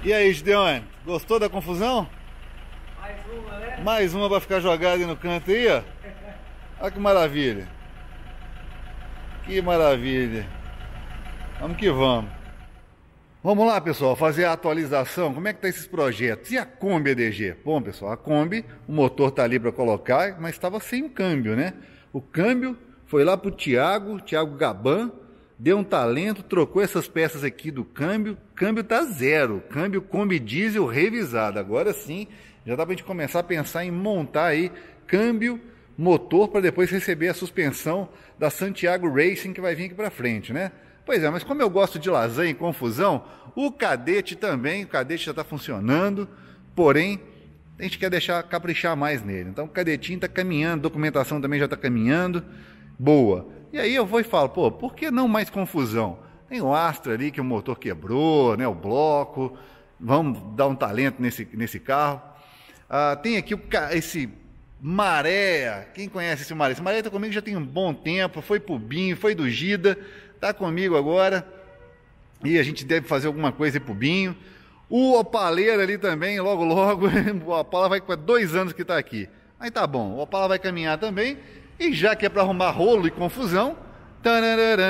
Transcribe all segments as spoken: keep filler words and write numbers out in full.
E aí, Gideone, gostou da confusão? Mais uma, né? Mais uma pra ficar jogada aí no canto aí, ó. Olha que maravilha. Que maravilha. Vamos que vamos. Vamos lá, pessoal, fazer a atualização. Como é que tá esses projetos? E a Kombi E D G? Bom, pessoal, a Kombi, o motor tá ali para colocar, mas estava sem o câmbio, né? O câmbio foi lá pro Thiago, Thiago Gaban, deu um talento, trocou essas peças aqui do câmbio. Câmbio tá zero. Câmbio Kombi diesel revisado. Agora sim, já dá pra gente começar a pensar em montar aí câmbio, motor, para depois receber a suspensão da Santiago Racing que vai vir aqui para frente, né? Pois é, mas como eu gosto de lasanha e confusão, o cadete também, o cadete já está funcionando, porém, a gente quer deixar caprichar mais nele. Então o cadetinho está caminhando, documentação também já está caminhando, boa. E aí eu vou e falo, pô, por que não mais confusão? Tem o Astra ali que o motor quebrou, né, o bloco, vamos dar um talento nesse, nesse carro. Ah, tem aqui o, esse Maré, quem conhece esse Maré? Esse Maré está comigo já tem um bom tempo, foi pro Binho, foi do Gida, tá comigo agora, e a gente deve fazer alguma coisa aí pro Binho. O Opaleiro ali também, logo logo, o Opala vai com dois anos que tá aqui. Aí tá bom, o Opala vai caminhar também, e já que é para arrumar rolo e confusão, tarararã,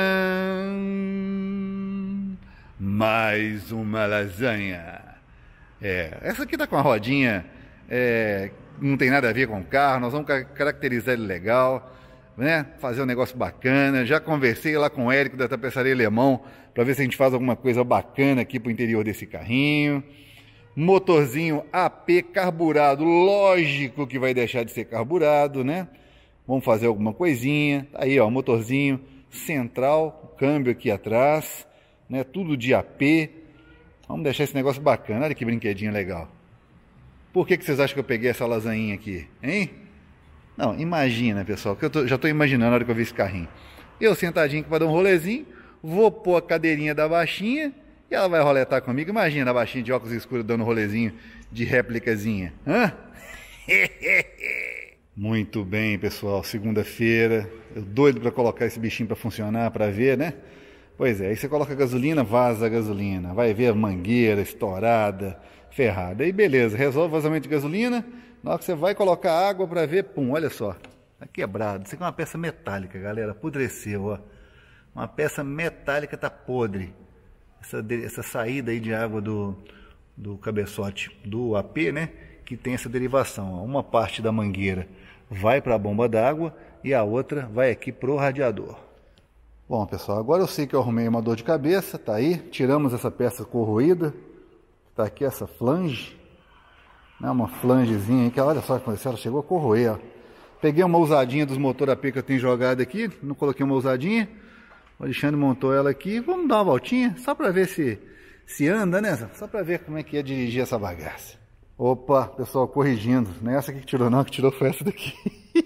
mais uma lasanha. É, essa aqui tá com a rodinha, é, não tem nada a ver com o carro, nós vamos caracterizar ele legal, né? Fazer um negócio bacana. Já conversei lá com o Érico da Tapeçaria Alemão para ver se a gente faz alguma coisa bacana aqui para o interior desse carrinho. Motorzinho A P carburado, lógico que vai deixar de ser carburado, né? Vamos fazer alguma coisinha. Aí, ó, motorzinho central, câmbio aqui atrás, né? Tudo de A P. Vamos deixar esse negócio bacana. Olha que brinquedinho legal. Por que que vocês acham que eu peguei essa lasanhinha aqui, hein? Não, imagina, pessoal, que eu tô, já estou imaginando na hora que eu vi esse carrinho. Eu sentadinho aqui para dar um rolezinho, vou pôr a cadeirinha da baixinha e ela vai roletar comigo. Imagina a baixinha de óculos escuros dando um rolezinho de réplicazinha. Hã? Muito bem, pessoal, segunda-feira. Eu doido para colocar esse bichinho para funcionar, para ver, né? Pois é, aí você coloca a gasolina, vaza a gasolina. Vai ver a mangueira estourada, ferrada. Aí beleza, resolve o vazamento de gasolina. Na hora que você vai colocar água para ver, pum, olha só, tá quebrado. Isso aqui é uma peça metálica, galera, apodreceu, ó. Uma peça metálica tá podre. Essa, essa saída aí de água do, do cabeçote do A P, né, que tem essa derivação, ó. Uma parte da mangueira vai para a bomba d'água e a outra vai aqui pro radiador. Bom, pessoal, agora eu sei que eu arrumei uma dor de cabeça, tá aí. Tiramos essa peça corroída, tá aqui essa flange. Uma flangezinha aí, que olha só, ela chegou a corroer, ó. Peguei uma ousadinha dos motor A P que eu tenho jogado aqui, não coloquei uma ousadinha. O Alexandre montou ela aqui, vamos dar uma voltinha, só para ver se, se anda, né? Só para ver como é que é dirigir essa bagaça. Opa, pessoal, corrigindo, não é essa aqui que tirou não, que tirou foi essa daqui.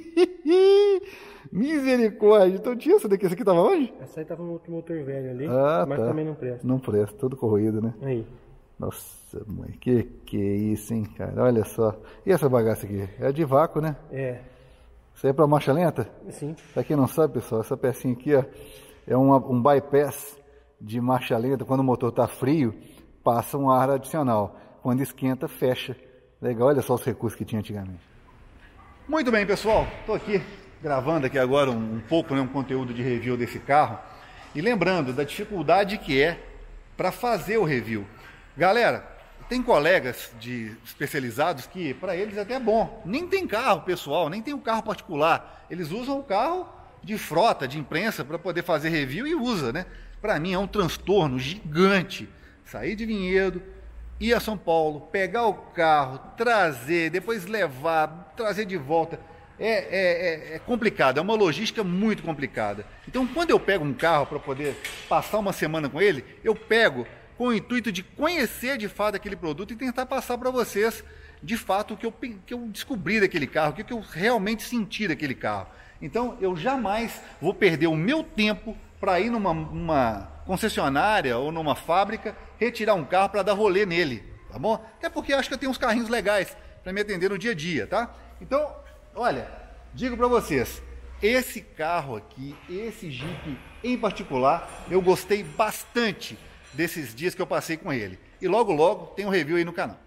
Misericórdia, então tinha essa daqui, essa aqui tava onde? Essa aí tava no outro motor velho ali, ah, mas tá. Também não presta. Não presta, tudo corroído, né? Aí. Nossa, mãe, que que é isso, hein, cara? Olha só. E essa bagaça aqui? É de vácuo, né? É. Isso aí é pra marcha lenta? Sim. Pra quem não sabe, pessoal, essa pecinha aqui, ó, é uma, um bypass de marcha lenta. Quando o motor tá frio, passa um ar adicional. Quando esquenta, fecha. Legal, olha só os recursos que tinha antigamente. Muito bem, pessoal. Tô aqui gravando aqui agora um, um pouco, né, um conteúdo de review desse carro. E lembrando da dificuldade que é para fazer o review. Galera, tem colegas de especializados que para eles é até bom. Nem tem carro pessoal, nem tem um carro particular. Eles usam o carro de frota, de imprensa para poder fazer review e usa, né? Para mim é um transtorno gigante. Sair de Vinhedo, ir a São Paulo, pegar o carro, trazer, depois levar, trazer de volta. É, é, é complicado, é uma logística muito complicada. Então quando eu pego um carro para poder passar uma semana com ele, eu pego com o intuito de conhecer de fato aquele produto e tentar passar para vocês de fato o que eu, que eu descobri daquele carro, o que eu realmente senti daquele carro. Então eu jamais vou perder o meu tempo para ir numa uma concessionária ou numa fábrica retirar um carro para dar rolê nele, tá bom? Até porque eu acho que eu tenho uns carrinhos legais para me atender no dia a dia, tá? Então, olha, digo para vocês, esse carro aqui, esse Jeep em particular, eu gostei bastante desses dias que eu passei com ele. E logo, logo tem um review aí no canal.